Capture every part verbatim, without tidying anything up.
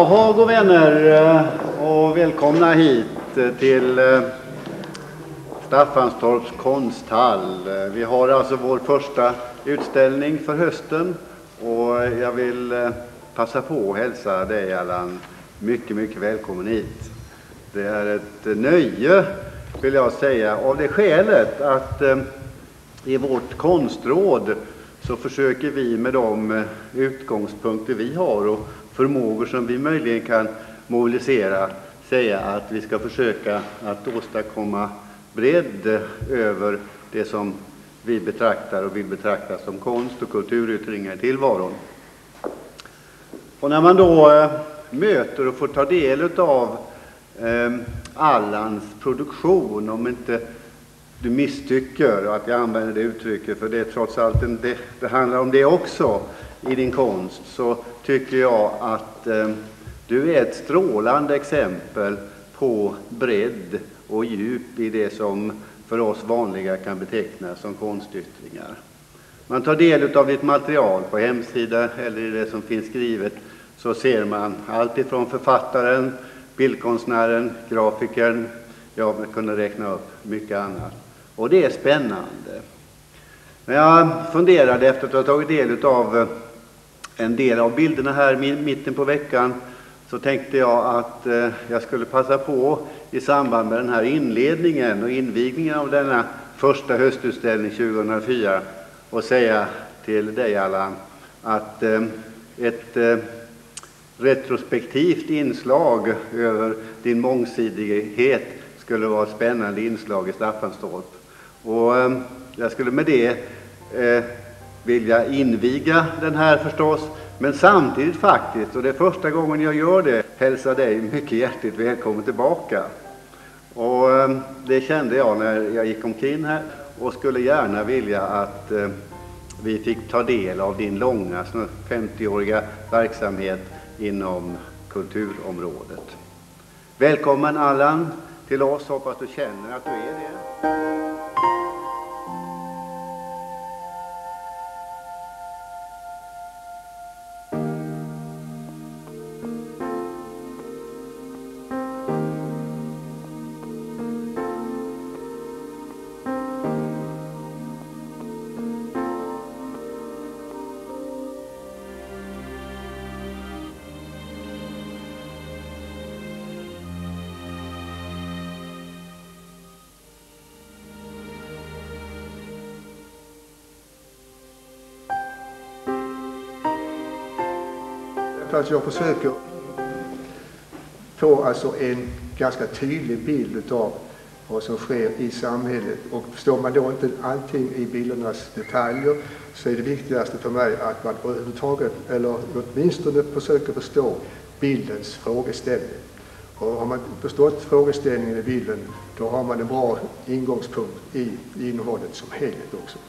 Jaha, god vänner och välkomna hit till Staffanstorps konsthall. Vi har alltså vår första utställning för hösten och jag vill passa på att hälsa dig Allan mycket, mycket välkommen hit. Det är ett nöje vill jag säga av det skälet att i vårt konstråd så försöker vi med de utgångspunkter vi har och förmågor som vi möjligen kan mobilisera säga att vi ska försöka att åstadkomma bredd över det som vi betraktar och vill betrakta som konst och kulturyttringar i tillvaron. Och när man då möter och får ta del av eh, Allans produktion, om inte du misstycker att jag använder det uttrycket, för det är trots allt en, det, det handlar om det också i din konst, så tycker jag att eh, du är ett strålande exempel på bredd och djup i det som för oss vanliga kan betecknas som konstyttringar. Man tar del av ditt material på hemsida eller i det som finns skrivet, så ser man allt ifrån författaren, bildkonstnären, grafikern, ja, man kunde räkna upp mycket annat. Och det är spännande. När jag funderade efter att ha tagit del av en del av bilderna här i mitten på veckan, så tänkte jag att jag skulle passa på i samband med den här inledningen och invigningen av denna första höstutställning tjugohundrafyra och säga till dig Allan att ett retrospektivt inslag över din mångsidighet skulle vara ett spännande inslag i Staffanstorp. Och jag skulle med det eh, vilja inviga den här förstås, men samtidigt faktiskt, och det är första gången jag gör det, hälsa dig mycket hjärtligt välkommen tillbaka. Och eh, det kände jag när jag gick omkring här och skulle gärna vilja att eh, vi fick ta del av din långa femtioåriga verksamhet inom kulturområdet. Välkommen Allan till oss, hoppas du känner att du är det. Att jag försöker få alltså en ganska tydlig bild av vad som sker i samhället, och förstår man då inte allting i bildernas detaljer, så är det viktigaste för mig att man överhuvudtaget, eller åtminstone försöker förstå bildens frågeställning. Och har man förstått frågeställningen i bilden, då har man en bra ingångspunkt i innehållet som helhet också.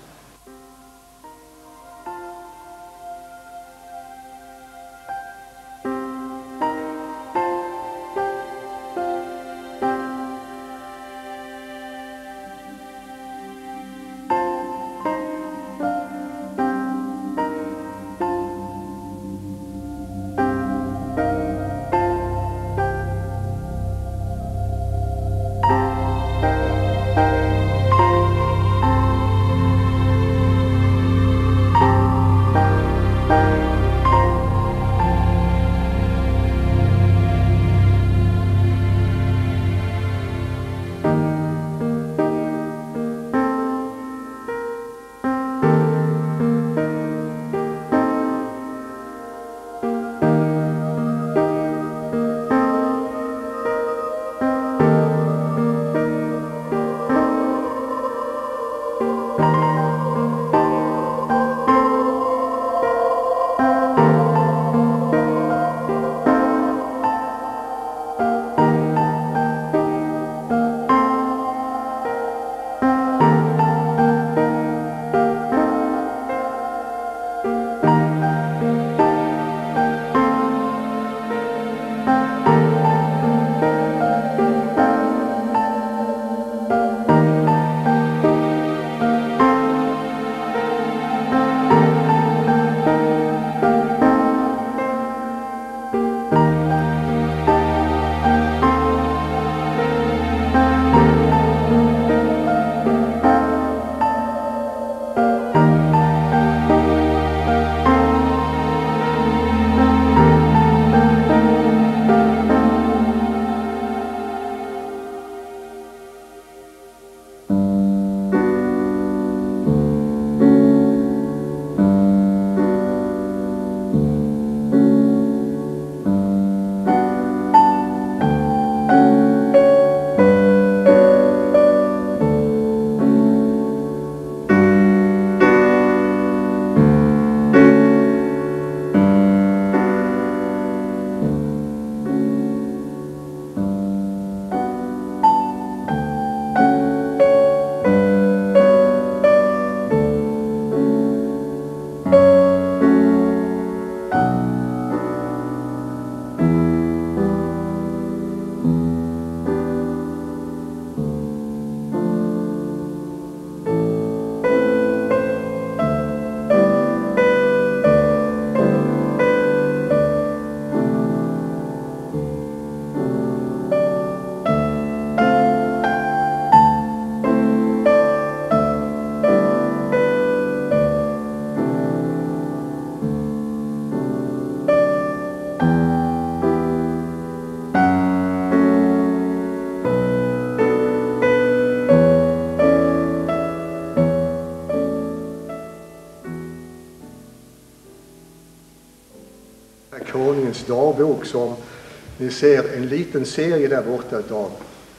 dagbok som ni ser en liten serie där borta utav.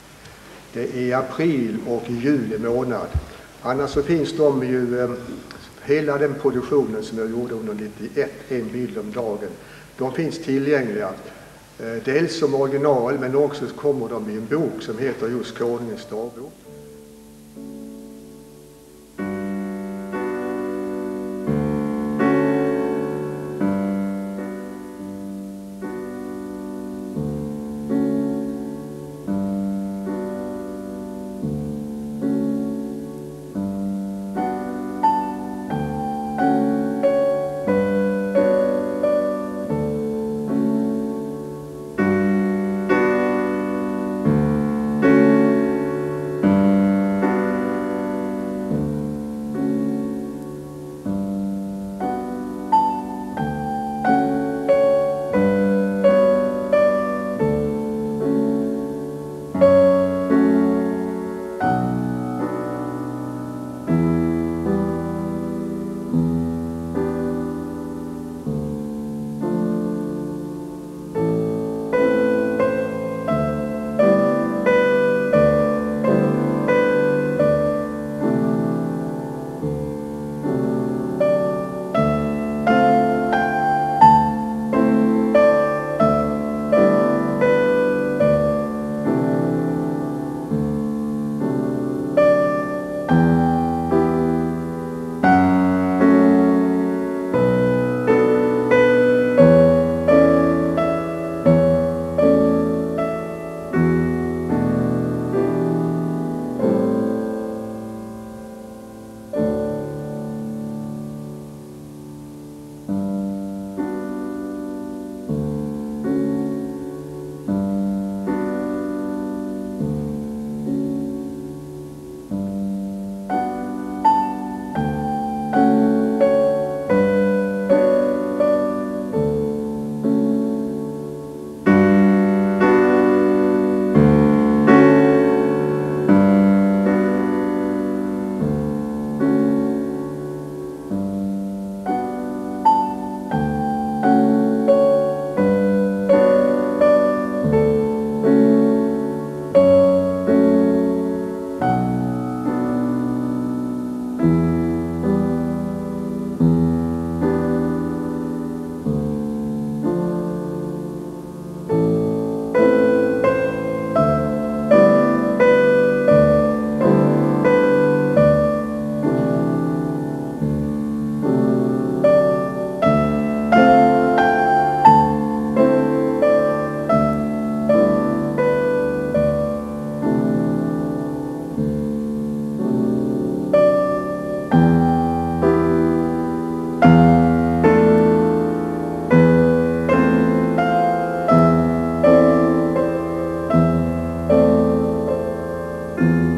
Det är april och juli månad. Annars så finns de ju, eh, hela den produktionen som jag gjorde under nittioett, en bild om dagen. De finns tillgängliga. Eh, dels som original, men också kommer de i en bok som heter just Konungens dagbok. Thank you.